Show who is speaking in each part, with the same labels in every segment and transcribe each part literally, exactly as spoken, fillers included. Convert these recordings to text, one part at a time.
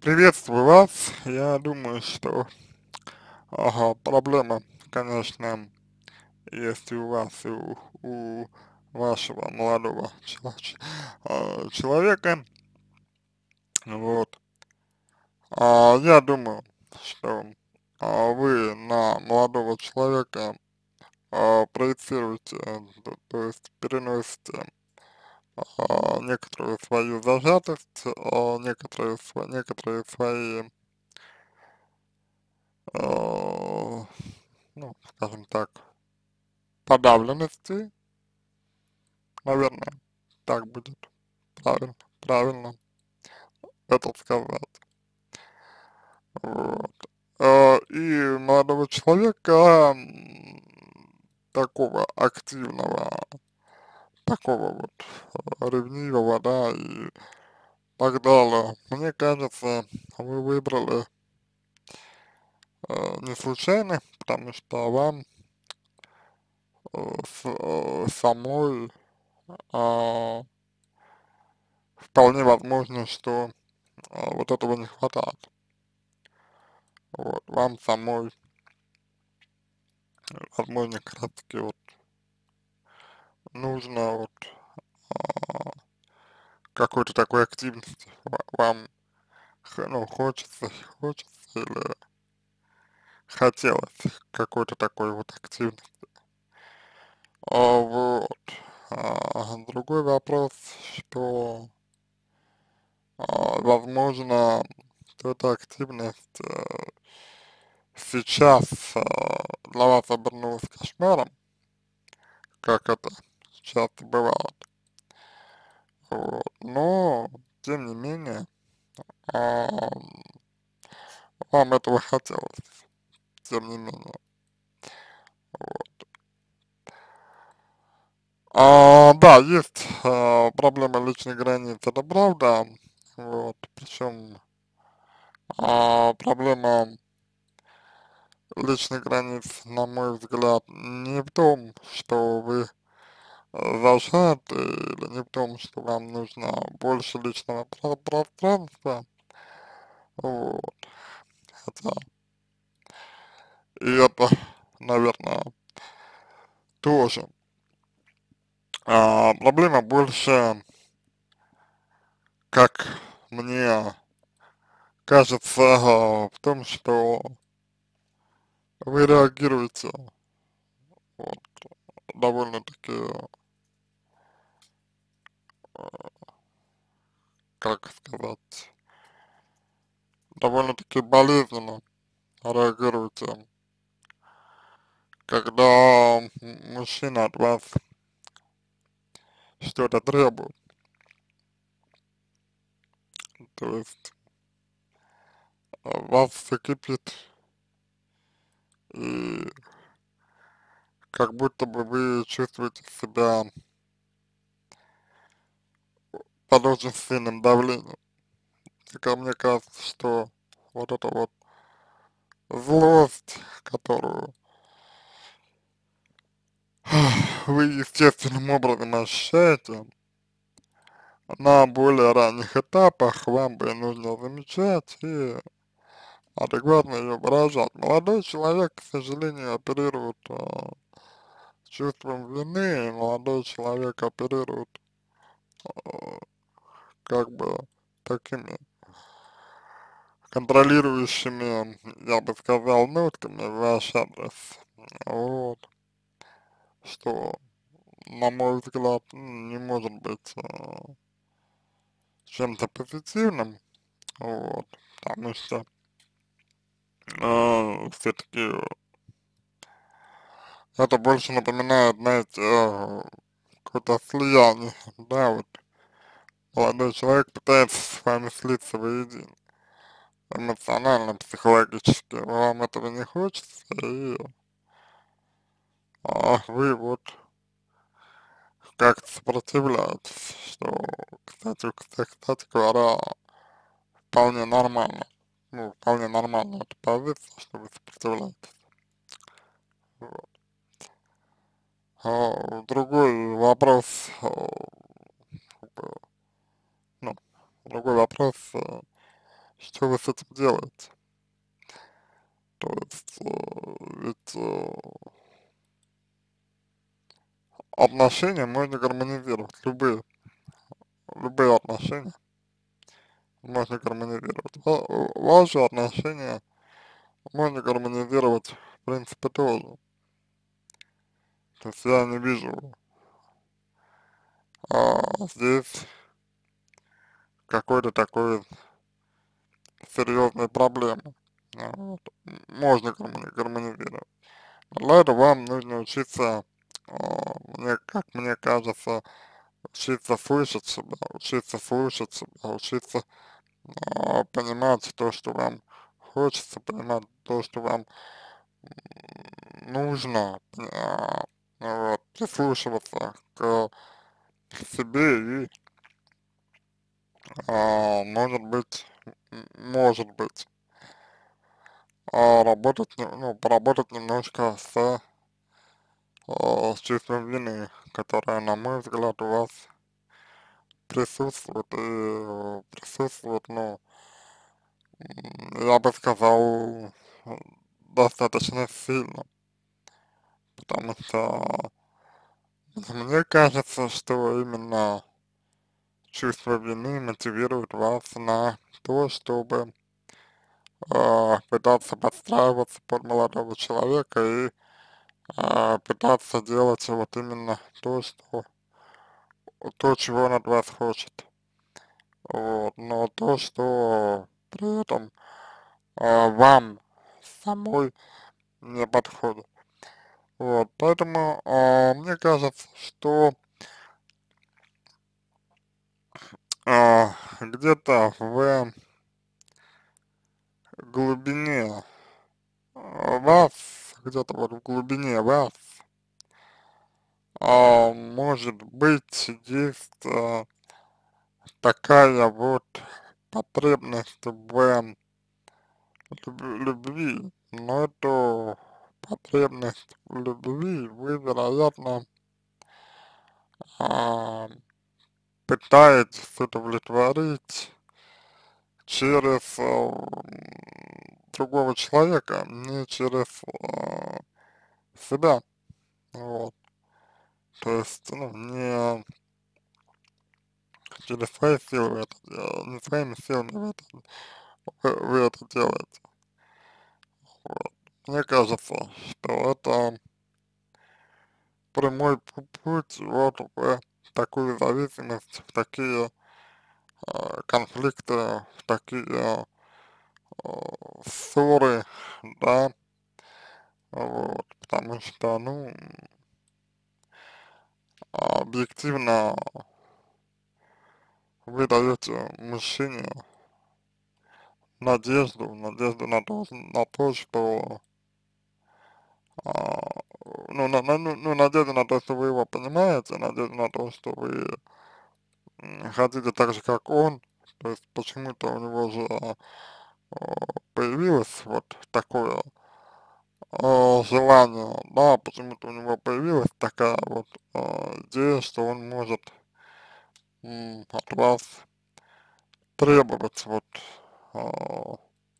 Speaker 1: Приветствую вас. Я думаю, что ага, проблема, конечно, есть и у вас, и у, у вашего молодого чела- ч- а, человека. Вот. А, я думаю, что а, вы на молодого человека а, проецируете, э, то, то есть переносите а, некоторую свою зажатость, а, некоторые, сво- некоторые свои, а, ну, скажем так, подавленности, наверное, так будет правильно, правильно это сказать. Вот. А, и молодого человека м, такого активного, такого вот а, ревнивого, да, и так далее. Мне кажется, вы выбрали э, не случайно, потому что вам э, с, э, самой а, вполне возможно, что а, вот этого не хватает. Вот, вам самой, возможно, как раз таки вот нужно вот а, какой-то такой активности, Ва- вам, х- ну, хочется, хочется или хотелось какой-то такой вот активности. А, вот. А, другой вопрос, что, а, возможно, эта активность э, сейчас э, для вас обернулась кошмаром, как это часто бывает. Вот. Но, тем не менее, а, вам этого хотелось, тем не менее. Вот. А, да, есть а, проблема личной границы, это правда. Вот. Причем а, проблема личных границ, на мой взгляд, не в том, что вы э, зажаты, или не в том, что вам нужно больше личного про- пространства. Вот. Хотя и это, наверное, тоже. А, проблема больше, как мне кажется, а, в том, что вы реагируете вот, довольно-таки, а, как сказать, довольно-таки болезненно реагируете, когда м- мужчина от вас что-то требует. То есть а, вас все кипит, и как будто бы вы чувствуете себя под очень сильным давлением. И ко мне кажется, что вот эта вот злость, которую вы естественным образом ощущаете, на более ранних этапах вам бы нужно замечать и адекватно ее выражать. Молодой человек, к сожалению, оперирует а, чувством вины, и молодой человек оперирует а, как бы такими контролирующими, я бы сказал, нотками в ваш адрес. Вот, что, на мой взгляд, м, не может быть а, чем-то позитивным, вот, потому что а, все-таки это больше напоминает, знаете, а, какое-то слияние, да, вот молодой человек пытается с вами слиться воедино, эмоционально, психологически, вам этого не хочется, и а, вы вот как-то сопротивляетесь, что, кстати, кстати, кстати говоря, вполне нормально, ну, вполне нормально эта позиция, что вы сопротивляетесь. Вот. А, другой вопрос, а, как бы, ну, другой вопрос, а, что вы с этим делаете? То есть, э, ведь э, отношения можно гармонизировать, любые, любые отношения можно гармонизировать. Ва- Ваши отношения можно гармонизировать, в принципе, тоже. То есть я не вижу а, здесь какой-то такой серьезной проблемы. А, вот. Можно гармони- гармонизировать. Но для этого вам нужно учиться, а, мне, как мне кажется, учиться слышать себя, учиться слушать себя, учиться а, понимать то, что вам хочется, понимать то, что вам нужно, а, вот, прислушиваться к себе и, а, может быть, м, может быть, а, работать, не- ну, поработать немножко с, а, с чувством вины, которое, на мой взгляд, у вас присутствует и э, присутствует, ну, м, я бы сказал, м, достаточно сильно, потому что мне кажется, что именно чувство вины мотивирует вас на то, чтобы э, пытаться подстраиваться под молодого человека и э, пытаться делать вот именно то, что то, чего он от вас хочет. Вот. Но то, что при этом э, вам самой не подходит. Вот. Поэтому э, мне кажется, что э, где-то в глубине э, вас, где-то вот в глубине вас, а, может быть, есть а, такая вот потребность в люб- любви, но эту потребность в любви вы, вероятно, а, пытаетесь удовлетворить через а, другого человека, не через а, себя, вот. То есть, ну, не через свои силы вы это делаете, не своими силами вы это, вы, вы это делаете. Вот. Мне кажется, что это прямой пу- путь вот в такую зависимость, в такие э, конфликты, в такие э, ссоры, да, вот, потому что, ну, объективно вы даете мужчине надежду, надежду на то, на то, что а, ну, на, на- ну, ну, надежда на то, что вы его понимаете, надежда на то, что вы м, хотите так же, как он, то есть почему-то у него же а, а, появилось вот такое а, желание, да, почему-то у него появилась такая вот а, идея, что он может м, от вас требовать вот, а,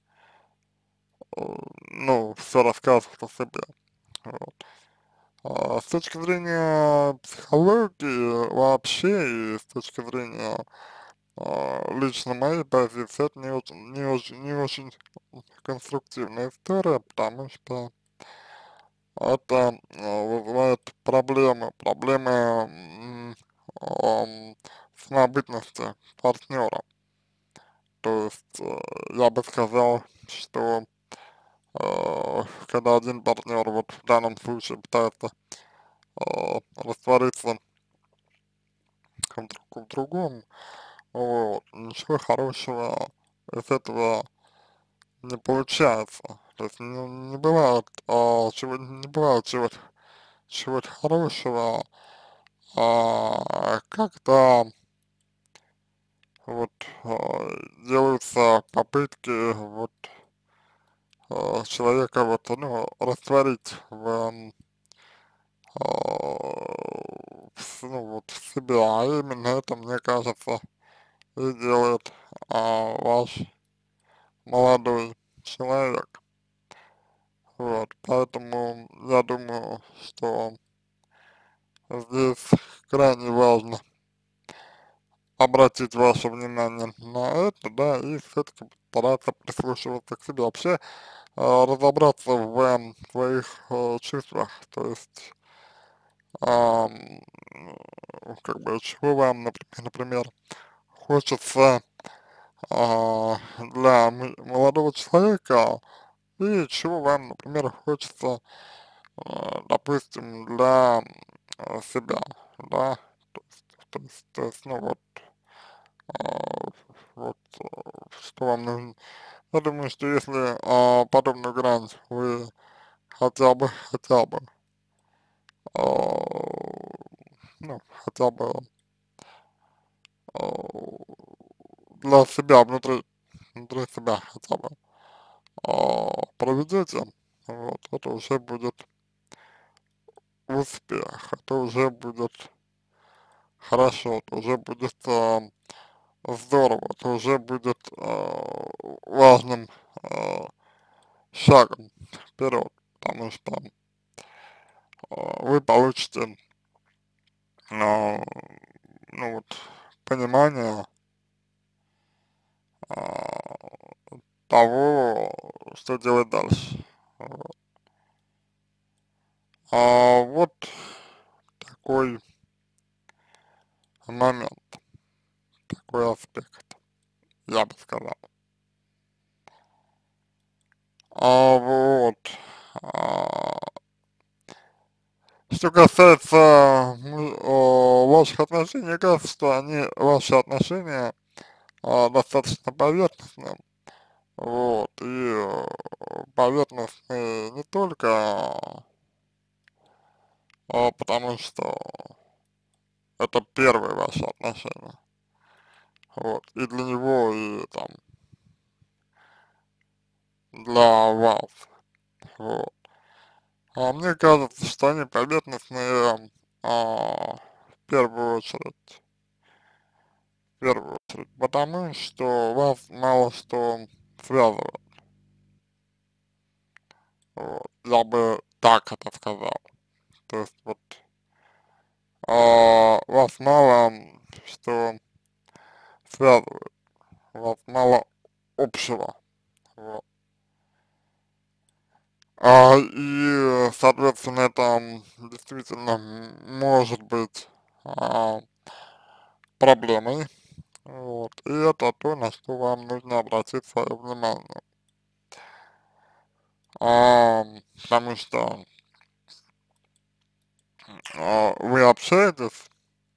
Speaker 1: а, ну, все рассказывать о себе. Вот. А, с точки зрения психологии вообще и с точки зрения а, лично моей позиции, это не очень, не очень, не очень конструктивная история, потому что это а, вызывает проблемы, проблемы м, ам, самобытности партнера. То есть э, я бы сказал, что э, когда один партнер вот в данном случае пытается э, раствориться в, друг, в другом, вот, ничего хорошего из этого не получается. То есть не, не бывает, а, чего, не бывает чего, чего-то хорошего, а, когда вот а, делаются попытки вот а, человека вот, ну, растворить в, м, а, в с- ну, вот в себя, а именно это, мне кажется, и делает а, ваш молодой человек. Вот, поэтому я думаю, что здесь крайне важно обратить ваше внимание на это, да, и все-таки стараться прислушиваться к себе. Вообще, э, разобраться в э, своих э, чувствах, то есть, ам, ну, как бы, чего вам, например, например хочется а, для м- молодого человека и чего вам, например, хочется, а, допустим, для а, себя, да, то есть, то есть, то есть, ну вот, а, вот, а, что вам нужно. Я думаю, что если а, подобную грань вы хотя бы, хотя бы, а, ну, хотя бы а, для себя, внутри, внутри себя хотя бы а, проведете, вот, это уже будет успех, это уже будет хорошо, это уже будет а, здорово, это уже будет а, важным а, шагом вперед, потому что а, вы получите, а, ну вот, понимание а, того, что делать дальше. Вот. А вот такой момент, такой аспект, я бы сказал. А вот, а, что касается ну, о, ваших отношений, мне кажется, что они, ваши отношения а, достаточно поверхностные, вот, и э, поверхностные не только а, потому, что это первые ваши отношения, вот, и для него, и там, для вас, вот. А мне кажется, что они поверхностные а, в первую очередь, в первую очередь, потому что вас мало что связывает, вот, я бы так это сказал, то есть вот а, вас мало что связывает, вас мало общего, вот. А, и, соответственно, это действительно м, может быть а, проблемой, вот, и это то, на что вам нужно обратить свое внимание. А, потому что а, вы общаетесь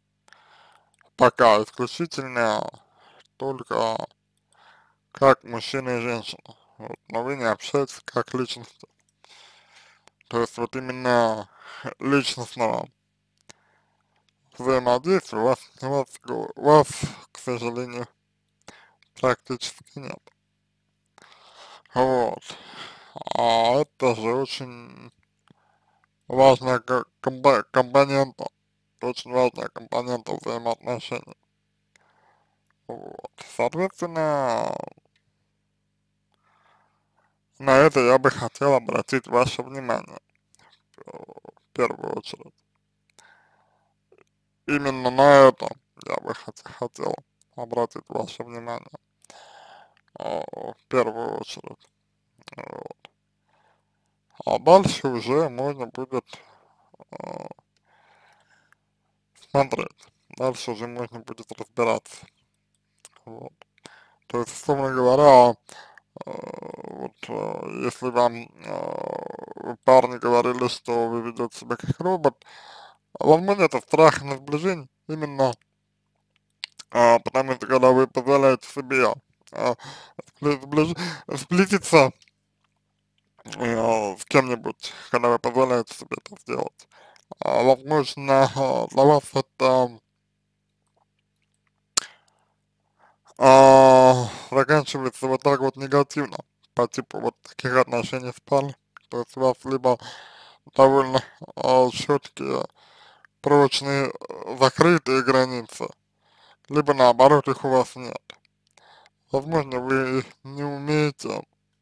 Speaker 1: пока исключительно только как мужчина и женщина, вот, но вы не общаетесь как личности. То есть вот именно личностного взаимодействия у вас, у вас, у вас, к сожалению, практически нет. Вот. А это же очень важная ко- компо- компонента, очень важная компонента взаимоотношений. Вот. Соответственно, на это я бы хотел обратить ваше внимание, э, в первую очередь. Именно на это я бы хот хотел обратить ваше внимание, э, в первую очередь. Вот. А дальше уже можно будет э, смотреть, дальше уже можно будет разбираться. Вот. То есть, условно говоря, э, вот э, если вам э, парни говорили, что вы ведете себя как робот, возможно, это страх на сближение, именно а, потому что когда вы позволяете себе а, сбли- сближ- сблизиться э, с кем-нибудь, когда вы позволяете себе это сделать, а, возможно, а, для вас это а, заканчивается вот так вот негативно, по типу вот таких отношений с парнем. То есть у вас либо довольно а, четкие, прочные, э, закрытые границы, либо наоборот их у вас нет. возможно, вы не умеете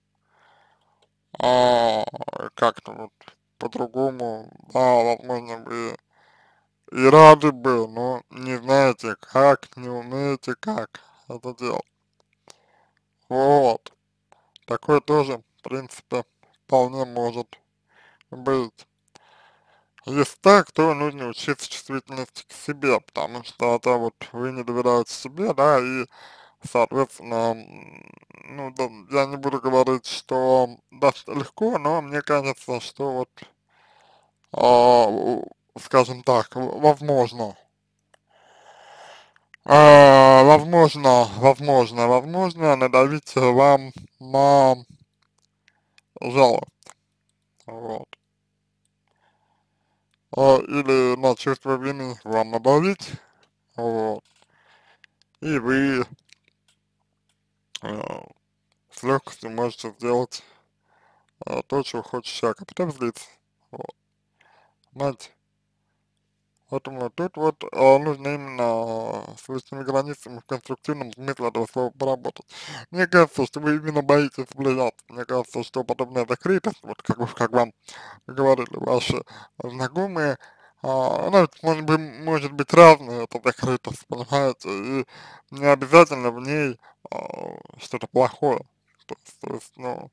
Speaker 1: а, как-то вот по-другому, да, возможно, вы и рады бы, но не знаете как, не умеете как это делать. Вот, такое тоже, в принципе, вполне может быть. Если так, то нужно учиться чувствительности к себе, потому что это вот вы не доверяете себе, да, и, соответственно, м, ну, да, я не буду говорить, что даст легко, но мне кажется, что вот, а, у- скажем так, в- возможно, а, возможно, возможно, возможно надавить вам на жалость, вот, а, или на чувство вины вам надавить, вот, и вы э, с легкостью можете сделать э, то, чего хочет человек, а потом злиться, вот, понимаете? Поэтому тут вот э, нужно именно э, с личными границами в конструктивном смысле этого слова поработать. Мне кажется, что вы именно боитесь влиять. Мне кажется, что подобная закрытость, вот как, вы- как вам говорили ваши знакомые, а, она ведь может быть, может быть разная, эта закрытость, понимаете, и не обязательно в ней а, что-то плохое. То есть, то есть, ну,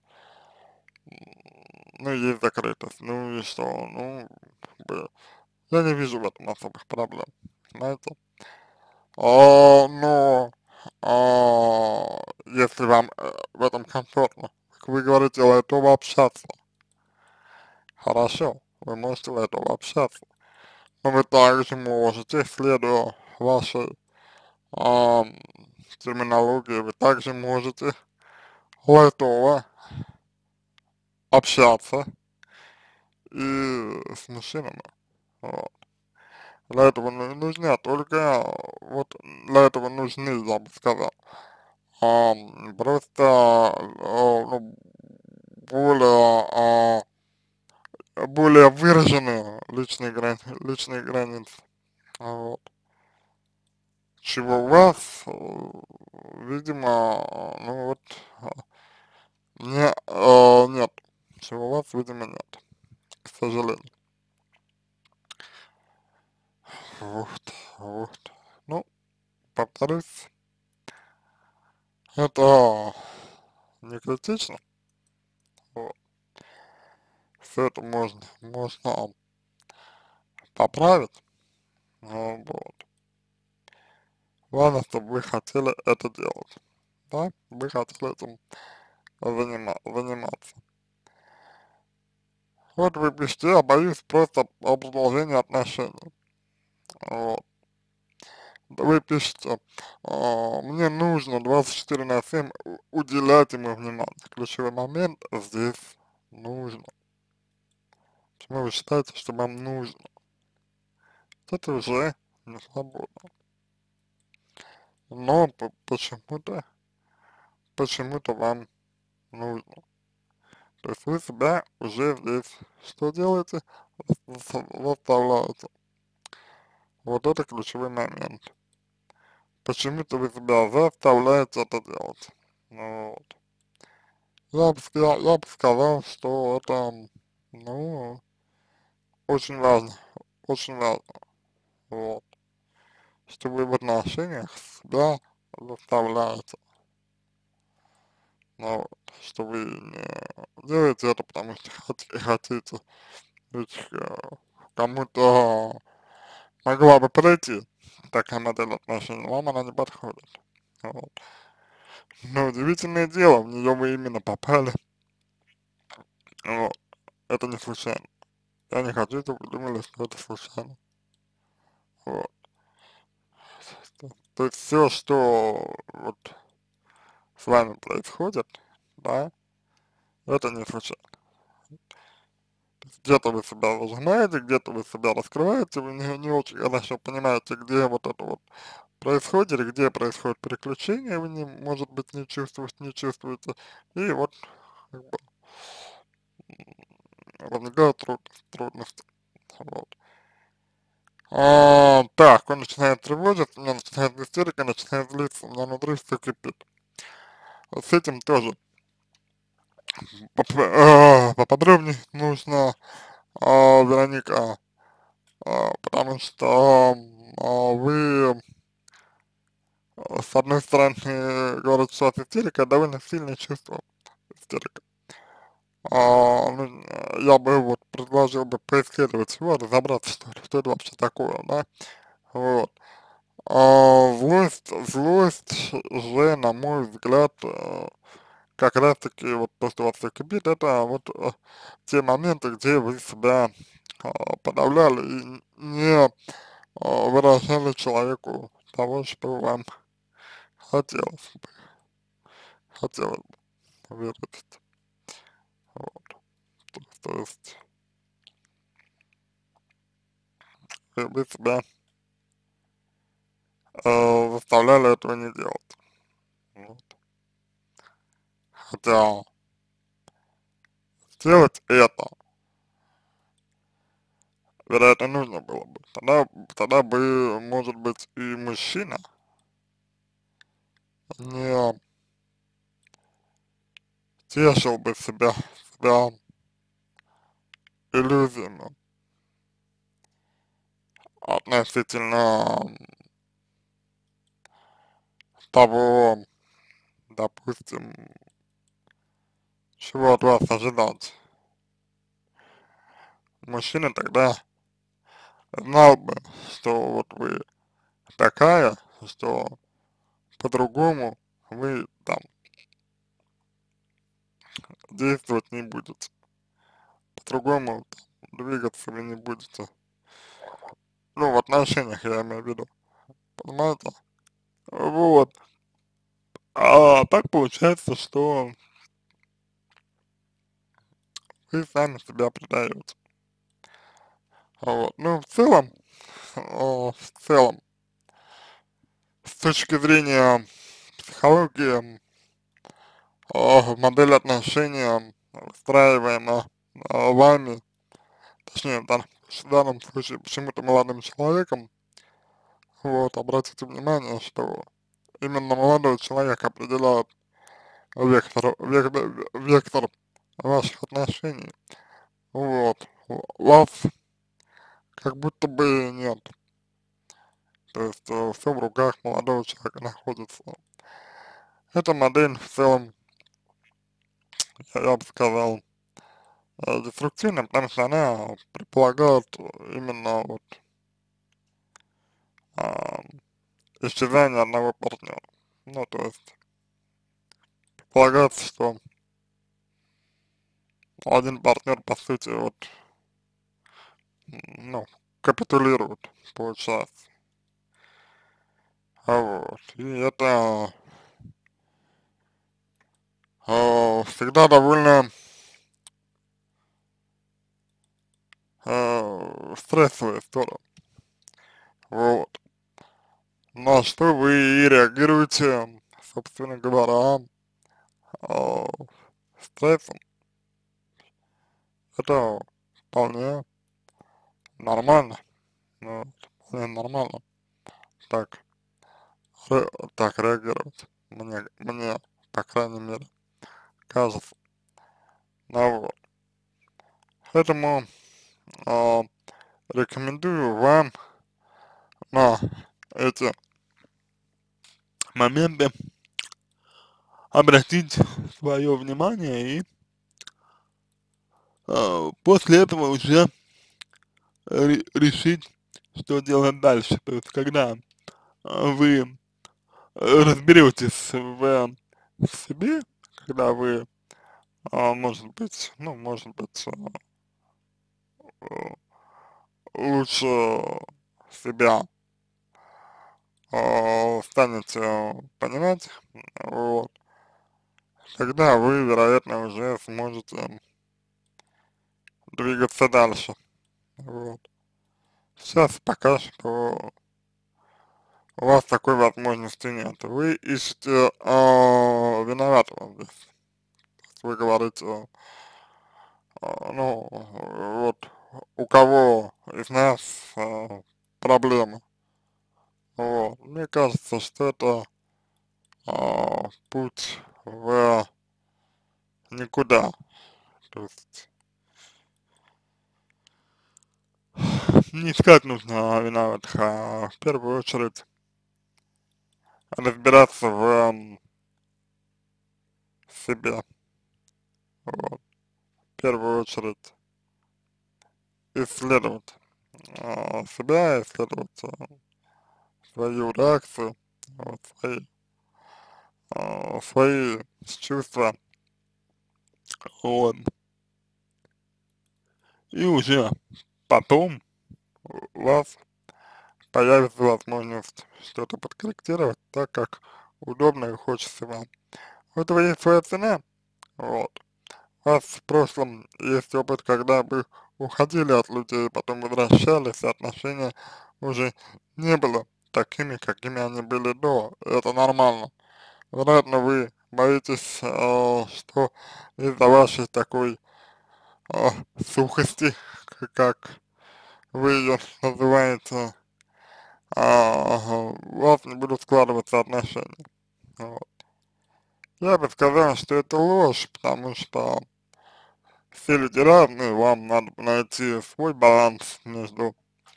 Speaker 1: ну, есть закрытость, ну и что, ну, как бы, я не вижу в этом особых проблем, понимаете? А, но, а, если вам э, в этом комфортно, как вы говорите, лайтово общаться, хорошо, вы можете лайтово общаться, но вы также можете, следуя вашей ам, терминологии, вы также можете лайтово общаться и с мужчинами, вот. Для этого ну- нужны только, вот для этого нужны, я бы сказал, ам, просто, а, ну, более, а, более выраженные личные грани, личные границы, вот. Чего у вас, э, видимо, ну вот, а, не, а, нет, чего у вас, видимо, нет, к сожалению. Вот, вот. Ну, повторюсь, это не критично, вот. Все это можно, можно поправить, ну, вот. Главное, чтобы вы хотели это делать, да, вы хотели этим занима заниматься. Вот вы пишете, я боюсь просто о продолжении отношений, вот. Вы пишете, а, мне нужно двадцать четыре на семь у- уделять ему внимание. Ключевой момент здесь нужно. Почему вы считаете, что вам нужно? Это уже не свободно. Но по- почему-то, почему-то вам нужно. То есть вы себя уже здесь что делаете? Зас- Заставляете. Вот это ключевой момент. Почему-то вы себя заставляете это делать. Ну вот. Я бы, ска- я бы сказал, что это, ну, очень важно, очень важно, вот, что вы в отношениях себя заставляете, ну, вот, что вы не делаете это, потому что хот- хотите, ведь э, кому-то могла бы пройти такая модель отношений, вам она не подходит, вот. Но удивительное дело, в нее вы именно попали, вот, это не случайно. Я не хочу, чтобы вы думали, что это случайно, вот. То, то есть все, что вот с вами происходит, да, это не случайно. Где-то вы себя зажимаете, где-то вы себя раскрываете, вы не, не очень хорошо понимаете, где вот это вот происходит, и где происходит приключение, вы не, может быть, не чувствуете, не чувствуете, и вот как бы возникают трудности, трудности, вот. А, так, он начинает тревожиться, у меня начинает истерика, начинает злиться, у меня внутри все кипит. с этим тоже поп э, поподробнее нужно, а, Вероника, а, потому что, а, вы, а, с одной стороны, говорите, что у вас истерика, довольно сильное чувство, истерика. А, ну, э, я бы вот предложил бы поисследовать его, разобраться, что, это- что это вообще такое, да, вот. А, злость, злость же, на мой взгляд, э, как раз таки вот то, что вас всех кипит, это вот э, те моменты, где вы себя а, подавляли и не а, выражали человеку того, что вам хотелось бы, хотелось бы выразить. Вот. То, то есть вы, вы себя э, заставляли этого не делать. Вот. Хотя сделать это, вероятно, нужно было бы. Тогда, тогда бы, может быть, и мужчина не тешил бы себя, себя иллюзиями относительно того, допустим, чего от вас ожидать. Мужчина тогда знал бы, что вот вы такая, что по-другому вы там действовать не будете, по-другому двигаться вы не будете. Ну, в отношениях я имею в виду, понимаете? Вот. А так получается, что вы сами себя предаете. Вот. Ну, в целом, о, в целом, с точки зрения психологии, о, модель отношений, выстраиваемая а, вами, точнее, в данном, в данном случае почему-то молодым человеком, вот, обратите внимание, что именно молодой человек определяет вектор, вектор, вектор ваших отношений, вот, у вас как будто бы нет, то есть э, все в руках молодого человека находится. Эта модель в целом, я, я бы сказал, э, деструктивная, потому что она предполагает именно вот а, исчезание одного партнера. Ну, то есть предполагается, что один партнер, по сути, вот, м, ну, капитулирует, получается. А вот, и это э, всегда довольно э, стрессовая история. Вот. На что вы и реагируете, собственно говоря, э, стрессом. Это вполне нормально. Ну, вполне нормально. Так, ре- так реагировать. Мне, мне, по крайней мере, кажется. Ну вот. Поэтому э, рекомендую вам на эти моменты обратить свое внимание и э, после этого уже ре- решить, что делать дальше. То есть, когда э, вы разберетесь в, в себе, когда вы, а, может быть, ну, может быть, э, лучше себя э, станете понимать, вот, тогда вы, вероятно, уже сможете двигаться дальше, вот. Сейчас пока что у вас такой возможности нет. Вы ищете э, виноватого здесь. Вы говорите, э, ну, вот, у кого из нас э, проблемы. Вот. Мне кажется, что это э, путь в никуда. То есть не искать нужно виноватых, а в первую очередь разбираться в м, себе. Вот. В первую очередь исследовать а, себя, исследовать а, свою реакцию, вот, свои, а, свои чувства, вот, и уже потом у вас появится возможность что-то подкорректировать так, как удобно и хочется вам. У этого есть своя цена, вот. У вас в прошлом есть опыт, когда вы уходили от людей, потом возвращались, и отношения уже не было такими, какими они были до. Это нормально. Вероятно, вы боитесь, э, что из-за вашей такой э, сухости, к- как вы ее называете, а, у вас не будут складываться отношения. Вот. Я бы сказал, что это ложь, потому что все люди разные, вам надо найти свой баланс между,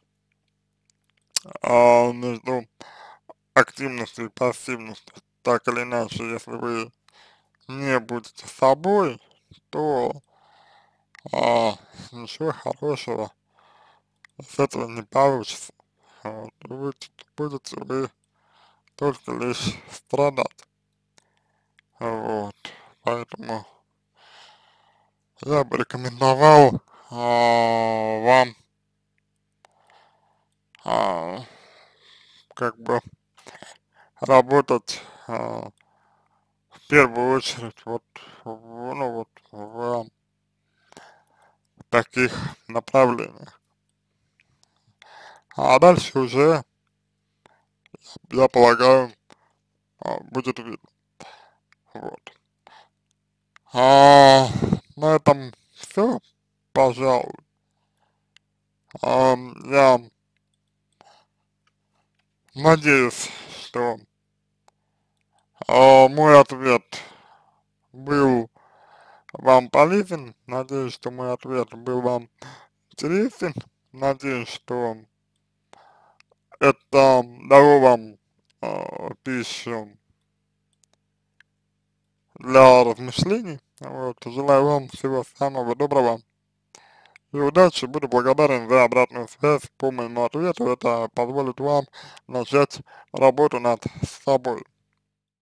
Speaker 1: а, между активностью и пассивностью. Так или иначе, если вы не будете собой, то а, ничего хорошего с этого не получится. Вот. Будете, будете вы только лишь страдать. Вот. Поэтому я бы рекомендовал а, вам а, как бы работать а, в первую очередь вот, в, ну, вот в таких направлениях. А дальше уже, я полагаю, а, будет видно. Вот. А, на этом все, пожалуй. А, я надеюсь, что а, мой ответ был вам полезен. Надеюсь, что мой ответ был вам интересен. Надеюсь, что это дало вам а, пищу для размышлений. Вот. Желаю вам всего самого доброго и удачи. Буду благодарен за обратную связь по моему ответу. Это позволит вам начать работу над собой.